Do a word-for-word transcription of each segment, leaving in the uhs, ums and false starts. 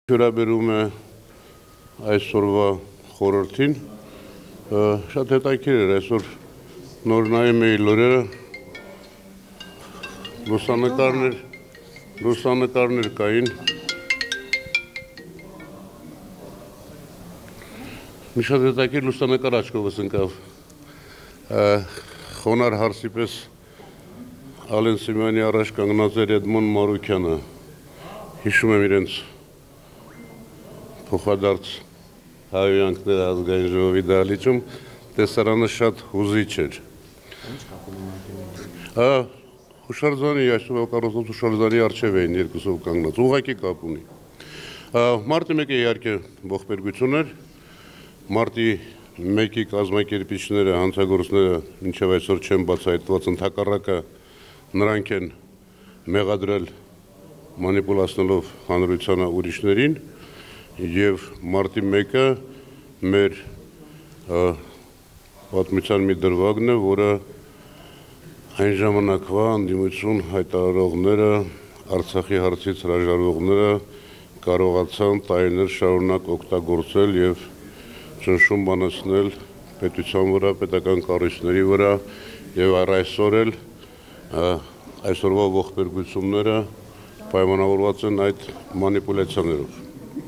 Վերաբերում է այսօրվա խորհրդին, շատ հետաքրքիր էր, այսօր նոր նայում էի լուրերը, լուսանկարներ, լուսանկարներ կային, մի շատ հետաքրքիր լուսանկար աչքովս ընկավ, խոնար հարսի պես Ալեն Սիմոնյանի առաջ կանգնած էր Էդմոն Մարուկյանը, հիշում եմ իրենց փոխադարձ հայոյանքները ազգային ժողովի դահլիճում, տեսարանը շատ հուզիչ էր։ Հուշարձանի, այսօր կառուցված հուշարձանի առջև էին երկուսով կանգնած, ուղղակի կապ ունի։ Մարտի մեկը իհարկե ողբերգություն էր, մարտի մեկի կազմակերպիչները, հանցագործները մինչև այսօր չեն բացահայտված, ընդհակառակը նրանք են մեղադրել մանիպուլացնելով հանրությանը ուրիշներին, և մարտի մեկը մեր պատմության մի դրվագն է, որը այն ժամանակվա անդիմություն հայտարարողները, Արցախի հարցից հրաժարվողները կարողացան տարիներ շարունակ օգտագործել և ճնշում բանացնել պետության վրա, պետական կառույցների վրա և առ այսօր էլ այսօրվա ողբերգությունները պայմանավորված են այդ մանիպուլյացիաներով։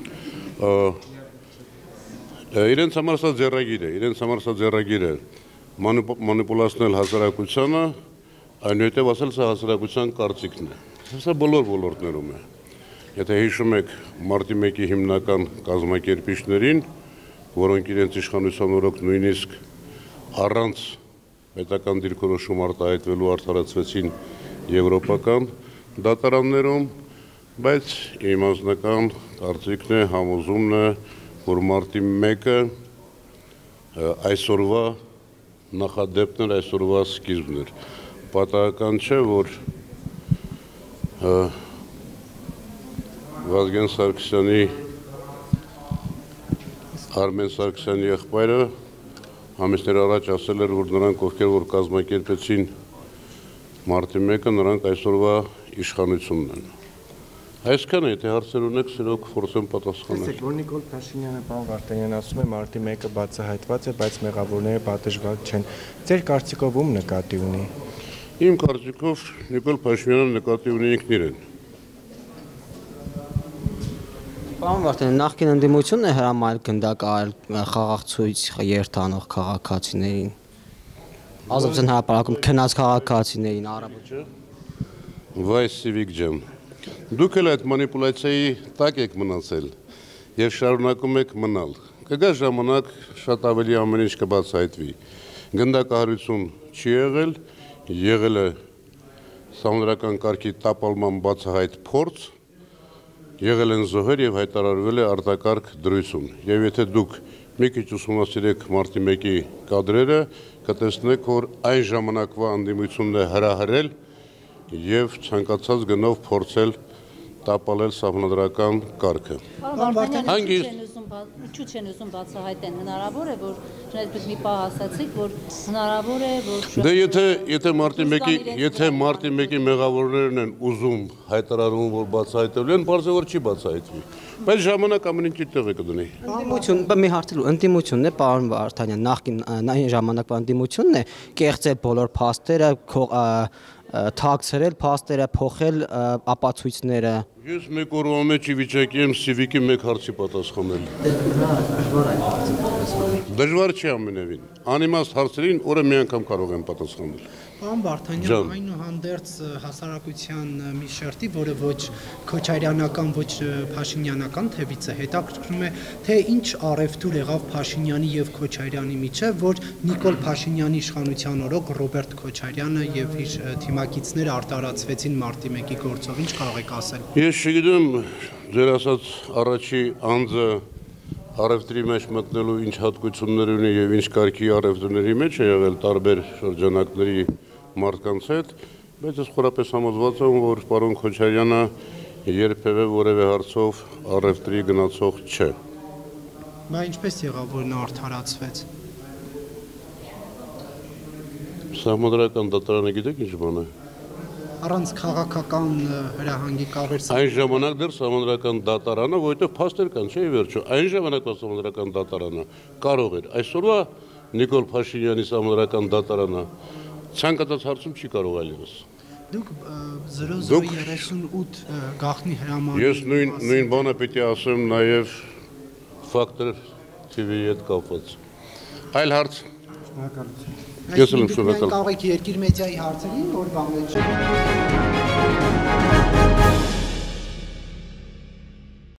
Իրենց համար սա ձեռագիր է, իրենց համար սա ձեռագիր է մանիպուլացնել հասարակությանը, այնուհետև ասել սա հասարակության կարծիքն է։ Սա բոլոր ոլորտներում է։ Եթե հիշում եք մարտի մեկի հիմնական կազմակերպիչներին, որոնք իրենց իշխանության օրոք նույնիսկ առանց պետական դիրքորոշում արտահայտվելու արդարացվեցին եվրոպական դատարաններում, բայց իմ անձնական կարծիքն է, համոզումն է, որ մարտի մեկը այսօրվա նախադեպն էր, այսօրվա սկիզբն էր։ Պատահական չէ, որ Վազգեն Սարգսյանի, Արմեն Սարգսյանի եղբայրը ամիսներ առաջ ասել էր, որ նրանք, ովքեր որ կազմակերպեցին մարտի մեկը, նրանք այսօրվա իշխանությունն են։ Այսքան է, եթե հարցեր ունեք, սիրով կփորձեմ պատասխանել։ Տեսեք, որ Նիկոլ Փաշինյանը պարոն Վարդանյան ասում է մարտի մեկը բացահայտված է, բայց մեղավորները պատժված չեն։ Ձեր կարծիքով ում նկատի ունի։ Իմ կարծիքով Նիկոլ Փաշինյանը նկատի ունի ինքն իրեն։ Պարոն Վարդանյան, նախկին ընդդիմությունն է հրամայել գնդակահար խաղաղ ցույց երթանող քաղաքացիներին։ Ազատության հրապարակում քնած քաղաքացիներին առավոտ։ Վայ Սիվիկ ջան, դուք էլ այդ մանիպուլյացիայի տակ եք մնացել և շարունակում եք մնալ։ Կգա ժամանակ շատ ավելի ամեն ինչ կբացահայտվի։ Գնդակահարություն չի եղել, եղել է սահմանադրական կարգի տապալման բացահայտ փորձ, եղել են զոհեր և հայտարարվել է արտակարգ դրություն։ Եվ եթե դուք մի քիչ ուսումնասիրեք մարտի մեկի կադրերը, կտեսնեք, որ այն ժամանակվա ընդդիմությունն է հրահրել և ցանկացած գնով փորձել տապալել սահմանադրական կարգը։ Ինչու չեն ուզում բացահայտեն, հնարավոր է, որ այսպես մի պահ ասացիք, որ հնարավոր է, որ Դե եթե մարտի մեկի մեղավորներն են ուզում հայտարարում, որ բացահայտելու են, պարզ է, որ չի բացահայտվի։ Բայց ժամանակ ամեն ինչի տեղը կդնի։ Ընդդիմություն, մի հարցելու, ընդդիմությունն է, պարոն Վարդանյան, նախկին ժամանակվա ընդդիմությունն է կեղծել բոլոր փաստերը, թաքցրել փաստերը, փոխել ապացույցները։ Ես մեկ օրվա մեջ ի վիճակի եմ Սիվիկի մեկ հարցի պատասխանել։ Դժվար չի ամենևին։ Անիմաստ հարցերին օրը մի անգամ կարող եմ պատասխանել։ Պարոն Վարդանյան, այնուհանդերձ հասարակության մի շերտի, որը ոչ քոչարյանական, ոչ փաշինյանական թևից է, հետաքրքրում է, թե ինչ առևտուր եղավ Փաշինյանի և Քոչարյանի միջև, որ Նիկոլ Փաշինյանի իշխանության օրոք Ռոբերտ Քոչարյանը և իր թիմակիցները արտարացվեցին մարտի մեկի գործով, ինչ կարող եք ասել։ Ես չգիտեմ, ձեր ասած առաջի անձը առևտրի մեջ մտնելու ինչ հատկություններ ունի և ինչ կարգի առևտրների մեջ է եղել տարբեր շրջանակների մարդկանց հետ, բայց ես խորապես համոզված եմ, որ պարոն Քոչարյանը երբևէ որևէ հարցով առևտրի գնացող չէ։ Բա ինչպես եղավ, որ նա արդարացվեց։ Սահմանադրական դատարանը գիտեք ինչ բան է։ առանց քաղաքական հրահանգի կավեր Այն ժամանակ դեռ սահմանադրական դատարանը, որովհետև փաստեր կան, չէ՞ վերջո։ Այն ժամանակվա սահմանադրական դատարանը կարող էր։ Այսօրվա Նիկոլ Փաշինյանի սահմանադրական դատարանը ցանկացած հարցում չի կարող այլևս։ Դուք զրո զրո երեսունութ գաղտնի հրաման։ Ես նույն նույն բանը պիտի ասեմ նաև Factor T V-ի հետ կապված։ Այլ հարց։ Շնորհակալություն։ Ես էլ եմ շնորհակալ։ Կարող եք երկիր մեդիայի հարցերին, որ բան մեջ։